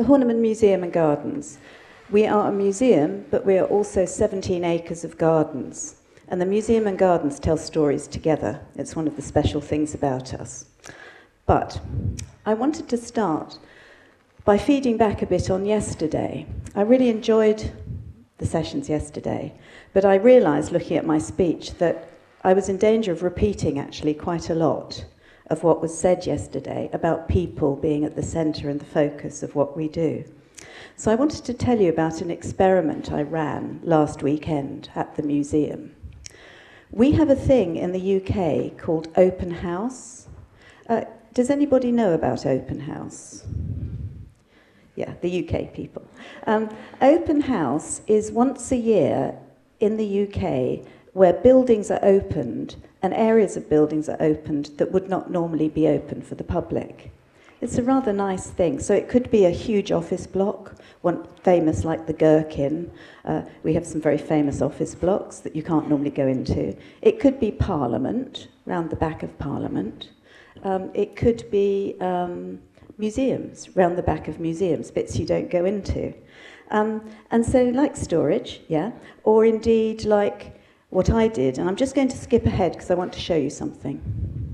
the Horniman Museum and Gardens. We are a museum, but we are also 17 acres of gardens. And the museum and gardens tell stories together. It's one of the special things about us. But I wanted to start by feeding back a bit on yesterday. I really enjoyed the sessions yesterday, but I realised, looking at my speech, that I was in danger of repeating actually quite a lot of what was said yesterday about people being at the centre and the focus of what we do. So I wanted to tell you about an experiment I ran last weekend at the museum. We have a thing in the UK called Open House. Does anybody know about Open House? Yeah, the UK people. Open House is once a year in the UK where buildings are opened and areas of buildings are opened that would not normally be open for the public. It's a rather nice thing. So it could be a huge office block, one famous like the Gherkin. We have some very famous office blocks that you can't normally go into. It could be Parliament, round the back of Parliament. It could be museums, round the back of museums, bits you don't go into. And so like storage, yeah, or indeed like what I did, and I'm just going to skip ahead because I want to show you something.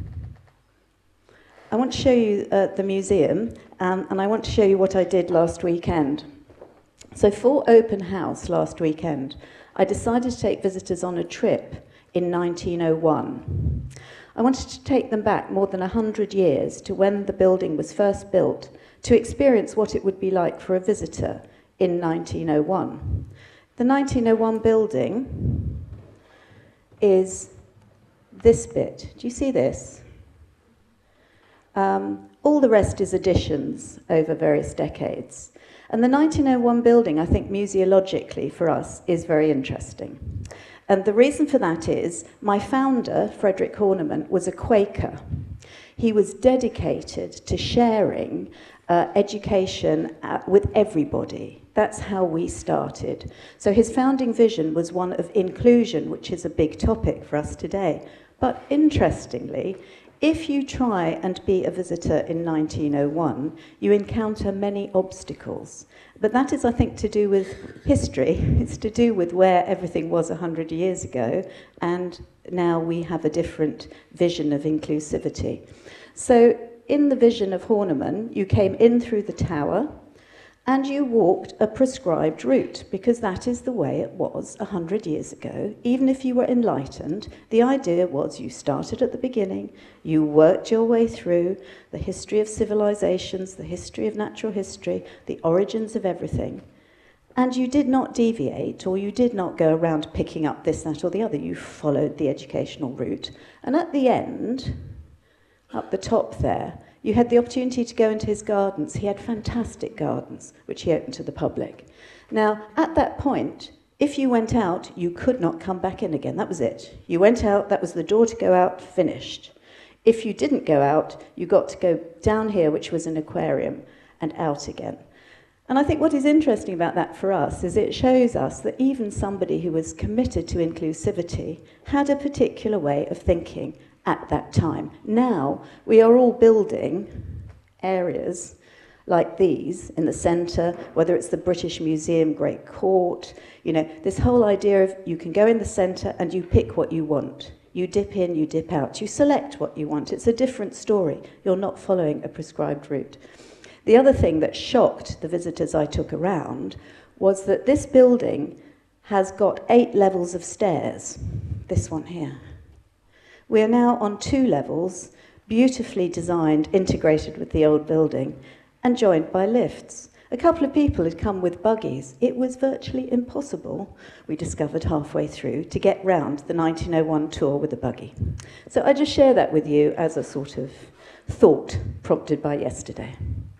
I want to show you the museum, and I want to show you what I did last weekend. So for Open House last weekend, I decided to take visitors on a trip in 1901. I wanted to take them back more than 100 years to when the building was first built to experience what it would be like for a visitor in 1901. The 1901 building is this bit. Do you see this? All the rest is additions over various decades. And the 1901 building, I think museologically for us, is very interesting. And the reason for that is my founder, Frederick Horniman, was a Quaker. He was dedicated to sharing education with everybody. That's how we started. So his founding vision was one of inclusion, which is a big topic for us today. But interestingly, if you try and be a visitor in 1901, you encounter many obstacles. But that is, I think, to do with history. It's to do with where everything was 100 years ago, and now we have a different vision of inclusivity. So in the vision of Horniman, you came in through the tower, and you walked a prescribed route, because that is the way it was 100 years ago. Even if you were enlightened, the idea was you started at the beginning, you worked your way through the history of civilizations, the history of natural history, the origins of everything, and you did not deviate, or you did not go around picking up this, that, or the other. You followed the educational route. And at the end, up the top there, you had the opportunity to go into his gardens. He had fantastic gardens, which he opened to the public. Now, at that point, if you went out, you could not come back in again. That was it. You went out, that was the door to go out, finished. If you didn't go out, you got to go down here, which was an aquarium, and out again. And I think what is interesting about that for us is it shows us that even somebody who was committed to inclusivity had a particular way of thinking at that time. Now, we are all building areas like these in the centre, whether it's the British Museum, Great Court, you know, this whole idea of you can go in the centre and you pick what you want. You dip in, you dip out, you select what you want. It's a different story. You're not following a prescribed route. The other thing that shocked the visitors I took around was that this building has got 8 levels of stairs. This one here. We are now on 2 levels, beautifully designed, integrated with the old building, and joined by lifts. A couple of people had come with buggies. It was virtually impossible, we discovered halfway through, to get round the 1901 tour with a buggy. So I just share that with you as a sort of thought prompted by yesterday.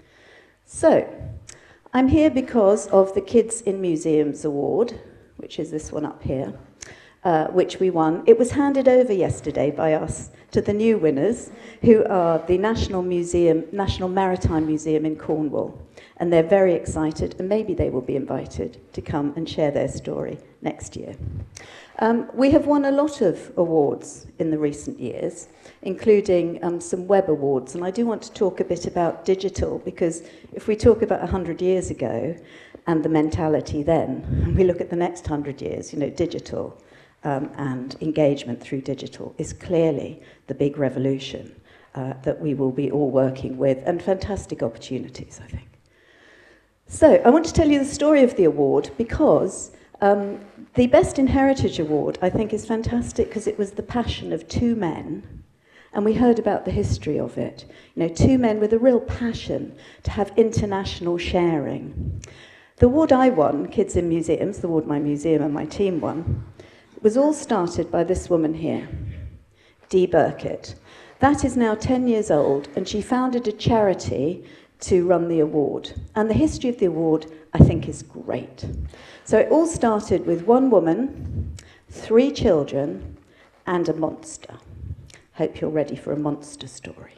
So, I'm here because of the Kids in Museums Award, which is this one up here. Which we won. It was handed over yesterday by us to the new winners, who are the National Maritime Museum in Cornwall. And they're very excited, and maybe they will be invited to come and share their story next year. We have won a lot of awards in the recent years, including some web awards. And I do want to talk a bit about digital, because if we talk about 100 years ago and the mentality then, and we look at the next 100 years, you know, digital and engagement through digital is clearly the big revolution that we will be all working with, and fantastic opportunities, I think. So I want to tell you the story of the award, because the Best in Heritage Award, I think, is fantastic because it was the passion of two men, and we heard about the history of it. You know, two men with a real passion to have international sharing. The award I won, Kids in Museums, the award my museum and my team won, was all started by this woman here, Dee Burkitt. That is now 10 years old, and she founded a charity to run the award. And the history of the award, I think, is great. So it all started with one woman, 3 children, and a monster. Hope you're ready for a monster story.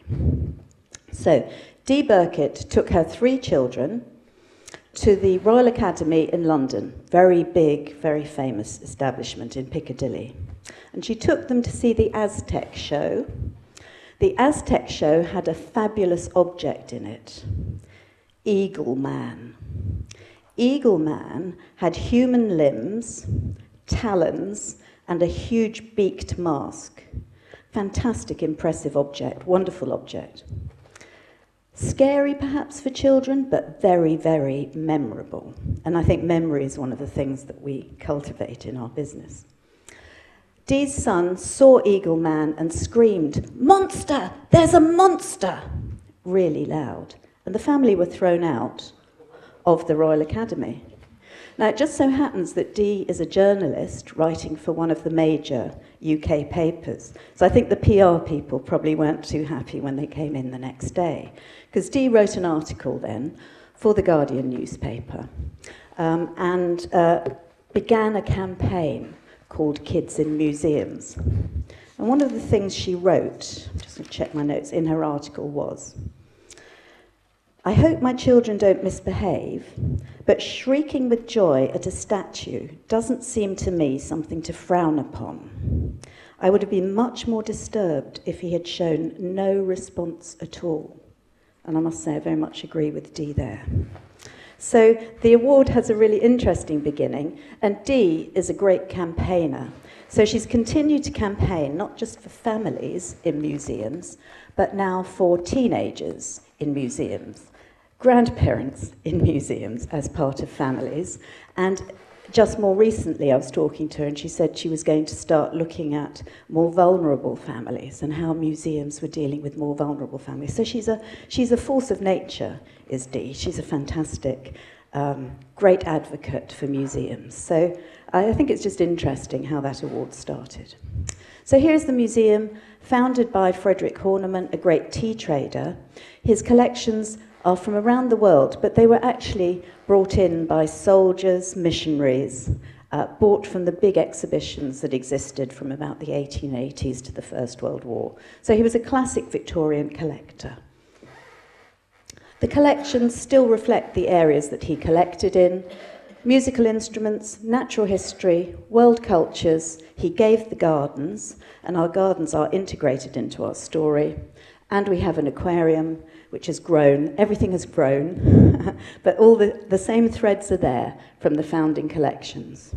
So Dee Burkitt took her 3 children to the Royal Academy in London, very big, very famous establishment in Piccadilly. And she took them to see the Aztec show. The Aztec show had a fabulous object in it, Eagle Man. Eagle Man had human limbs, talons, and a huge beaked mask. Fantastic, impressive object, wonderful object. Scary perhaps for children, but very, very memorable. And I think memory is one of the things that we cultivate in our business. Dee's son saw Eagle Man and screamed, "Monster! There's a monster!" really loud. And the family were thrown out of the Royal Academy. Now, it just so happens that Dee is a journalist writing for one of the major UK papers. So I think the PR people probably weren't too happy when they came in the next day, because Dee wrote an article then for the Guardian newspaper and began a campaign called Kids in Museums. And one of the things she wrote, I'm just going to check my notes, in her article was, "I hope my children don't misbehave, but shrieking with joy at a statue doesn't seem to me something to frown upon. I would have been much more disturbed if he had shown no response at all." And I must say I very much agree with Dee there. So the award has a really interesting beginning, and Dee is a great campaigner. So she's continued to campaign not just for families in museums, but now for teenagers in museums, grandparents in museums as part of families. And just more recently I was talking to her, and she said she was going to start looking at more vulnerable families and how museums were dealing with more vulnerable families. So she's a force of nature, is Dee. She's a fantastic, great advocate for museums. So I think it's just interesting how that award started. So here's the museum, founded by Frederick Horniman, a great tea trader. His collections are from around the world, but they were actually brought in by soldiers, missionaries, bought from the big exhibitions that existed from about the 1880s to the First World War. So he was a classic Victorian collector. The collections still reflect the areas that he collected in: musical instruments, natural history, world cultures. He gave the gardens, and our gardens are integrated into our story. And we have an aquarium, which has grown. Everything has grown, but all the same threads are there from the founding collections.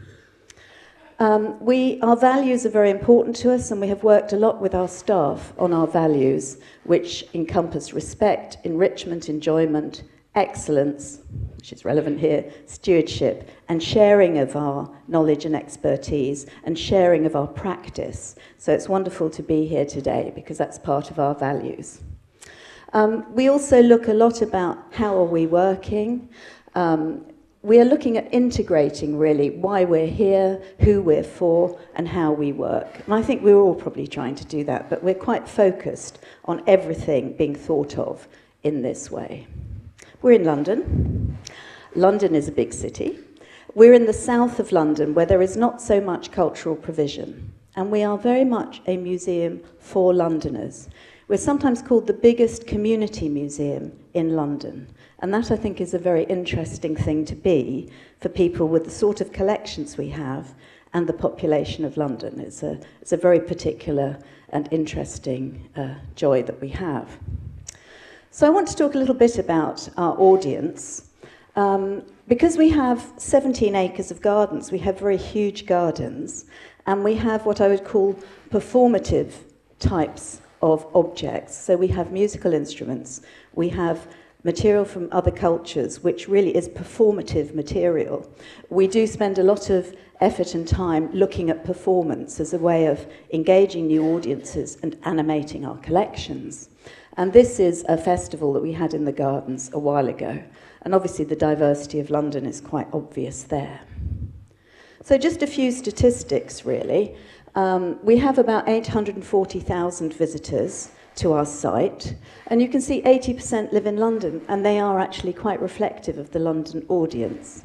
Our values are very important to us, and we have worked a lot with our staff on our values, which encompass respect, enrichment, enjoyment, excellence, which is relevant here, stewardship, and sharing of our knowledge and expertise, and sharing of our practice. So it's wonderful to be here today, because that's part of our values. We also look a lot about how are we working. We are looking at integrating, really, why we're here, who we're for, and how we work. And I think we're all probably trying to do that, but we're quite focused on everything being thought of in this way. We're in London. London is a big city. We're in the south of London, where there is not so much cultural provision. And we are very much a museum for Londoners. We're sometimes called the biggest community museum in London. And that, I think, is a very interesting thing to be for people with the sort of collections we have and the population of London. It's a very particular and interesting joy that we have. So I want to talk a little bit about our audience. Because we have 17 acres of gardens, we have very huge gardens, and we have what I would call performative types of objects. So we have musical instruments, we have material from other cultures, which really is performative material. We do spend a lot of effort and time looking at performance as a way of engaging new audiences and animating our collections. And this is a festival that we had in the gardens a while ago. And obviously the diversity of London is quite obvious there. So just a few statistics, really. We have about 840,000 visitors to our site, and you can see 80% live in London, and they are actually quite reflective of the London audience.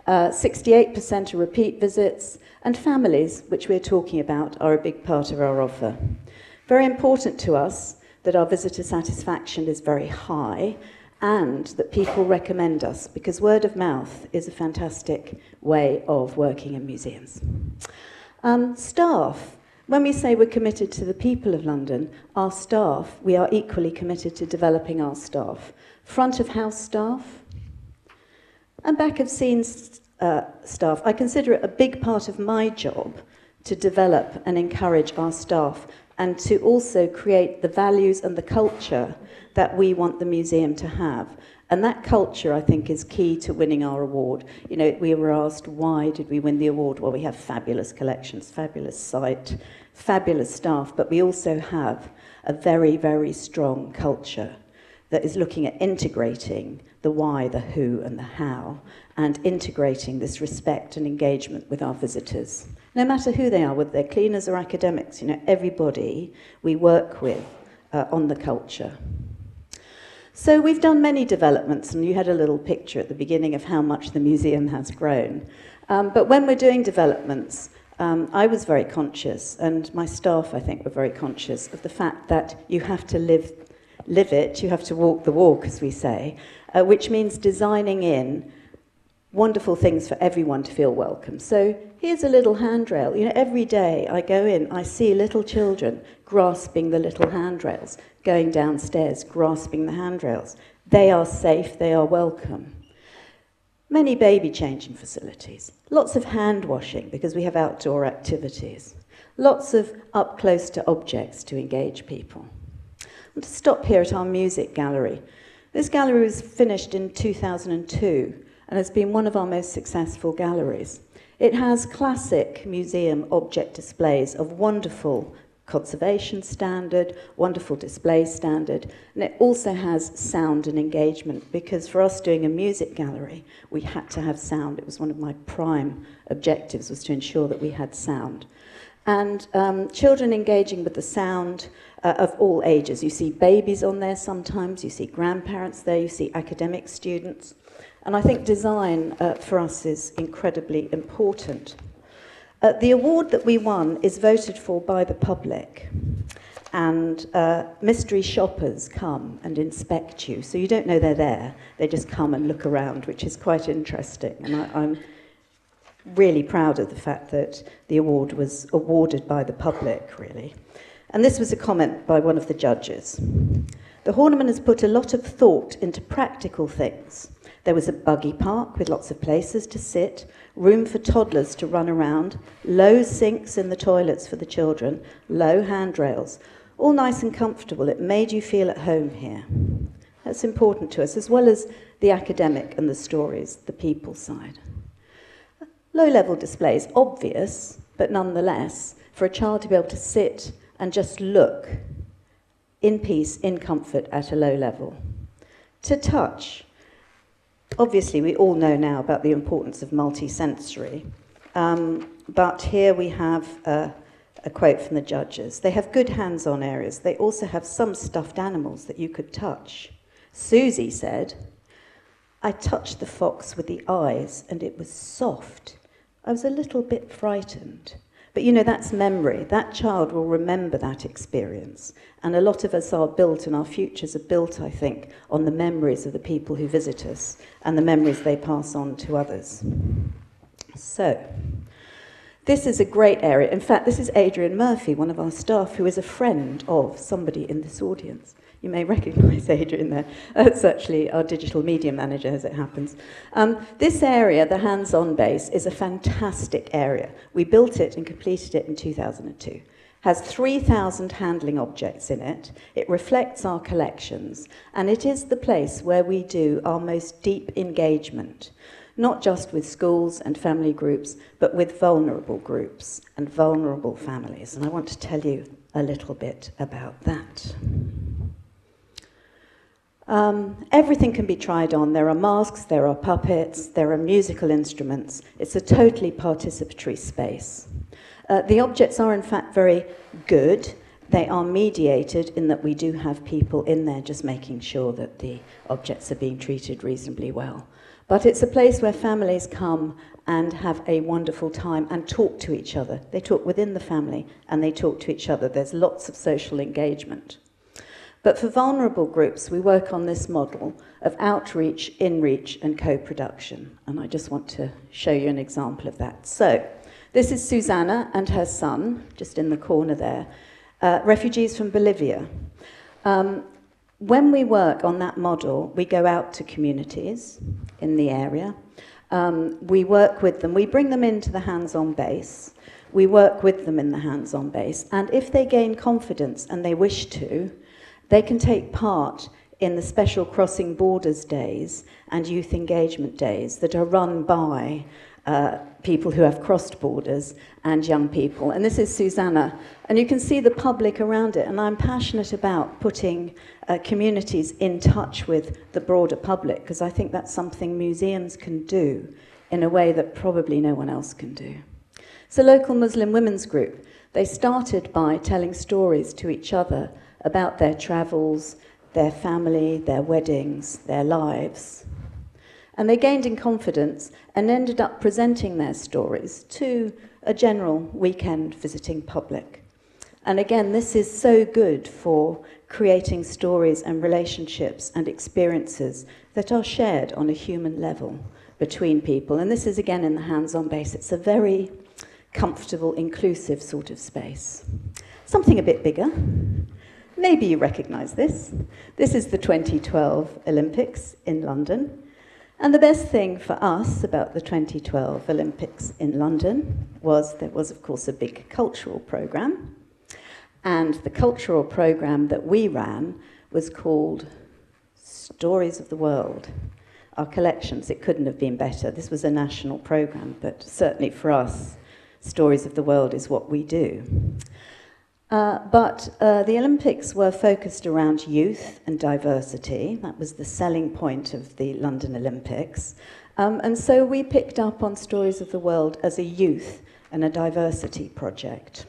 68% are repeat visits, and families, which we're talking about, are a big part of our offer. Very important to us that our visitor satisfaction is very high, and that people recommend us, because word of mouth is a fantastic way of working in museums. Staff. When we say we're committed to the people of London, our staff, we are equally committed to developing our staff. Front of house staff and back of scenes staff. I consider it a big part of my job to develop and encourage our staff and to also create the values and the culture that we want the museum to have. And that culture, I think, is key to winning our award. You know, we were asked, why did we win the award? Well, we have fabulous collections, fabulous site, fabulous staff, but we also have a very, very strong culture that is looking at integrating the why, the who, and the how, and integrating this respect and engagement with our visitors. No matter who they are, whether they're cleaners or academics, you know, everybody we work with on the culture. So we've done many developments, and you had a little picture at the beginning of how much the museum has grown. But when we're doing developments, I was very conscious, and my staff, I think, were very conscious of the fact that you have to live it, you have to walk the walk, as we say, which means designing in wonderful things for everyone to feel welcome. So here's a little handrail. You know, every day I go in, I see little children grasping the little handrails, going downstairs, grasping the handrails. They are safe, they are welcome. Many baby changing facilities, lots of hand washing because we have outdoor activities, lots of up close to objects to engage people. I want to stop here at our music gallery. This gallery was finished in 2002 and has been one of our most successful galleries. It has classic museum object displays of wonderful conservation standard, wonderful display standard, and it also has sound and engagement, because for us doing a music gallery, we had to have sound. It was one of my prime objectives, was to ensure that we had sound. And children engaging with the sound of all ages. You see babies on there sometimes, you see grandparents there, you see academic students. And I think design for us is incredibly important. The award that we won is voted for by the public, and mystery shoppers come and inspect you. So you don't know they're there, they just come and look around, which is quite interesting. And I'm really proud of the fact that the award was awarded by the public, really. And this was a comment by one of the judges. The Horniman has put a lot of thought into practical things. There was a buggy park with lots of places to sit, room for toddlers to run around, low sinks in the toilets for the children, low handrails, all nice and comfortable. It made you feel at home here. That's important to us, as well as the academic and the stories, the people side. Low-level displays, obvious, but nonetheless, for a child to be able to sit and just look in peace, in comfort, at a low level. To touch. Obviously, we all know now about the importance of multisensory, but here we have a quote from the judges. They have good hands-on areas. They also have some stuffed animals that you could touch. Susie said, I touched the fox with the eyes and it was soft. I was a little bit frightened, But you know, that's memory. That child will remember that experience. And a lot of us are built, and our futures are built, I think, on the memories of the people who visit us and the memories they pass on to others. So, this is a great area. In fact, this is Adrian Murphy, one of our staff, who is a friend of somebody in this audience. You may recognise Adrian there. That's actually our digital media manager, as it happens. This area, the hands-on base, is a fantastic area. We built it and completed it in 2002. Has 3,000 handling objects in it. It reflects our collections, and it is the place where we do our most deep engagement, not just with schools and family groups, but with vulnerable groups and vulnerable families. And I want to tell you a little bit about that. Everything can be tried on. There are masks, there are puppets, there are musical instruments. It's a totally participatory space. The objects are in fact very good. They are mediated in that we do have people in there just making sure that the objects are being treated reasonably well. But it's a place where families come and have a wonderful time and talk to each other. They talk within the family and they talk to each other. There's lots of social engagement. But for vulnerable groups, we work on this model of outreach, inreach, and co-production. And I just want to show you an example of that. So, this is Susanna and her son, just in the corner there, refugees from Bolivia. When we work on that model, we go out to communities in the area. We work with them. We bring them into the hands-on base. We work with them in the hands-on base. And if they gain confidence and they wish to, they can take part in the special Crossing Borders Days and Youth Engagement Days that are run by people who have crossed borders and young people. And this is Susanna. And you can see the public around it. And I'm passionate about putting communities in touch with the broader public, because I think that's something museums can do in a way that probably no one else can do. It's a local Muslim women's group. They started by telling stories to each other about their travels, their family, their weddings, their lives. And they gained in confidence and ended up presenting their stories to a general weekend visiting public. And again, this is so good for creating stories and relationships and experiences that are shared on a human level between people. And this is again in the hands-on base. It's a very comfortable, inclusive sort of space. Something a bit bigger. Maybe you recognise this. This is the 2012 Olympics in London. And the best thing for us about the 2012 Olympics in London was there was, of course, a big cultural programme. And the cultural programme that we ran was called Stories of the World. Our collections, it couldn't have been better. This was a national programme, but certainly for us, Stories of the World is what we do. But the Olympics were focused around youth and diversity. That was the selling point of the London Olympics. And so we picked up on Stories of the World as a youth and a diversity project.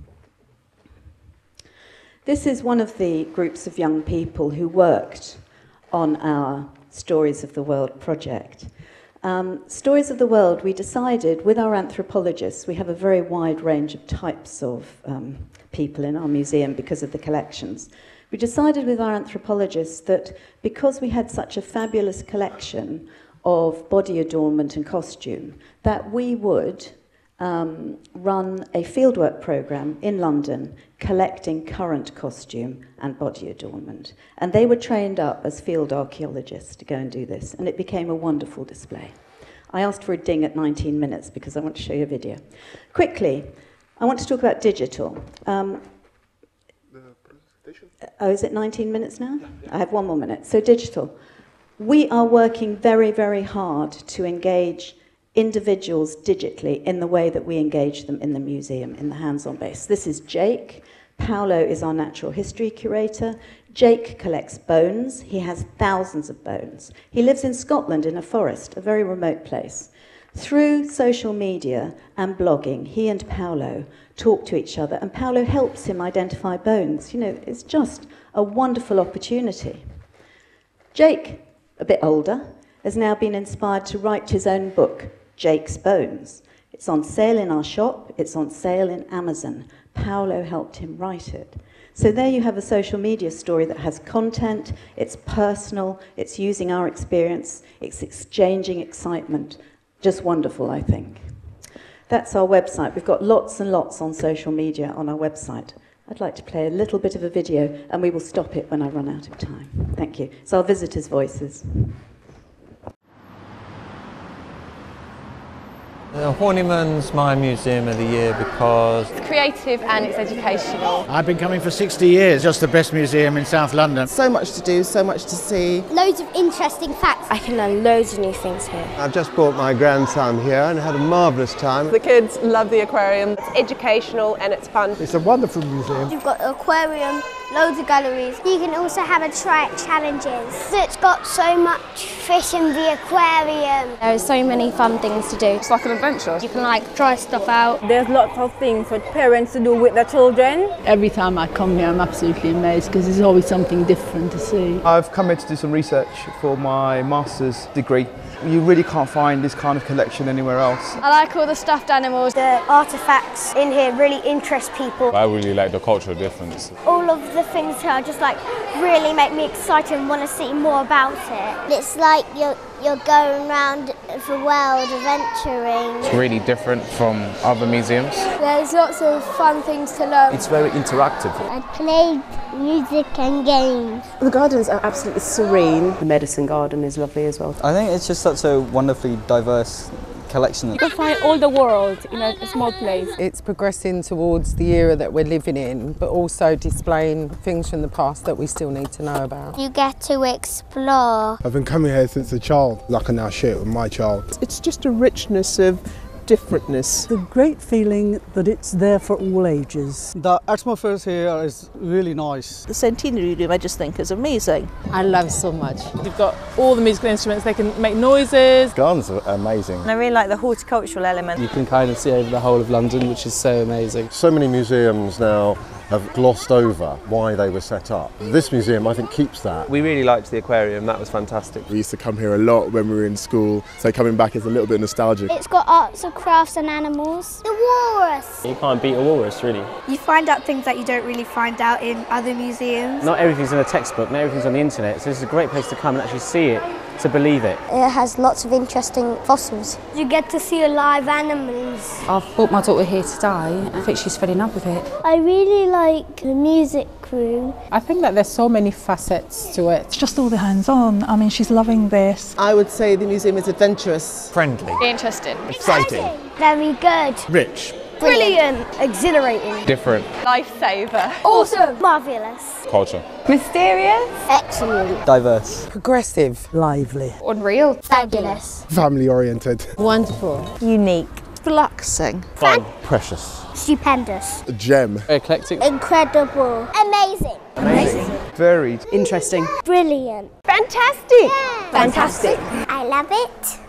This is one of the groups of young people who worked on our Stories of the World project. Stories of the World, we decided with our anthropologists, we have a very wide range of types of people in our museum because of the collections. We decided with our anthropologists that because we had such a fabulous collection of body adornment and costume, that we would run a fieldwork programme in London collecting current costume and body adornment. And they were trained up as field archaeologists to go and do this, and it became a wonderful display. I asked for a ding at 19 minutes because I want to show you a video. Quickly, I want to talk about digital. The presentation? Oh, is it 19 minutes now? Yeah. I have one more minute. So digital. We are working very, very hard to engage individuals digitally in the way that we engage them in the museum, in the hands-on base. This is Jake. Paolo is our natural history curator. Jake collects bones. He has thousands of bones. He lives in Scotland in a forest, a very remote place. Through social media and blogging, he and Paolo talk to each other, and Paolo helps him identify bones. You know, it's just a wonderful opportunity. Jake, a bit older, has now been inspired to write his own book, Jake's Bones. It's on sale in our shop, it's on sale in Amazon. Paolo helped him write it. So there you have a social media story that has content, it's personal, it's using our experience, it's exchanging excitement. Just wonderful, I think. That's our website. We've got lots and lots on social media on our website. I'd like to play a little bit of a video, and we will stop it when I run out of time. Thank you. It's our visitors' voices. Horniman's my museum of the year because it's creative and it's educational. I've been coming for 60 years, just the best museum in South London. So much to do, so much to see. Loads of interesting facts. I can learn loads of new things here. I've just brought my grandson here and had a marvellous time. The kids love the aquarium. It's educational and it's fun. It's a wonderful museum. You've got an aquarium, loads of galleries. You can also have a try it challenges. It's got so much fish in the aquarium. There are so many fun things to do. It's like an adventure. You can like try stuff out. There's lots of things for parents to do with their children. Every time I come here I'm absolutely amazed because there's always something different to see. I've come here to do some research for my master's degree. You really can't find this kind of collection anywhere else. I like all the stuffed animals. The artefacts in here really interest people. I really like the cultural difference. All of the things here just like really make me excited and want to see more about it. It's like you're going around the world adventuring. It's really different from other museums. There's lots of fun things to learn. It's very interactive. I played music and games. The gardens are absolutely serene. The medicine garden is lovely as well. I think it's just such a wonderfully diverse collection. You can find all the world in a small place. It's progressing towards the era that we're living in, but also displaying things from the past that we still need to know about. You get to explore. I've been coming here since a child. I can now share it with my child. It's just a richness of differentness. The great feeling that it's there for all ages. The atmosphere here is really nice. The Centenary Room I just think is amazing. I love so much. You've got all the musical instruments, they can make noises. Gardens are amazing. And I really like the horticultural element. You can kind of see over the whole of London, which is so amazing. So many museums now have glossed over why they were set up. This museum, I think, keeps that. We really liked the aquarium, that was fantastic. We used to come here a lot when we were in school, so coming back is a little bit nostalgic. It's got arts and crafts and animals. The walrus. You can't beat a walrus, really. You find out things that you don't really find out in other museums. Not everything's in a textbook, not everything's on the internet, so this is a great place to come and actually see it, to believe it. It has lots of interesting fossils. You get to see live animals. I've brought my daughter here today. I think she's fell in love with it. I really like the music room. I think that there's so many facets to it. It's just all the hands-on. I mean, she's loving this. I would say the museum is adventurous. Friendly. Interesting. Exciting. Very good. Rich. Brilliant. Exhilarating. Different. Lifesaver. Awesome. Marvellous. Culture. Mysterious. Excellent. Diverse. Progressive. Lively. Unreal. Fabulous. Family-oriented. Wonderful. Unique. Relaxing. Fun. Precious. Stupendous. A gem. Eclectic. Incredible. Amazing. Very Interesting. Brilliant. Fantastic. Fantastic. I love it.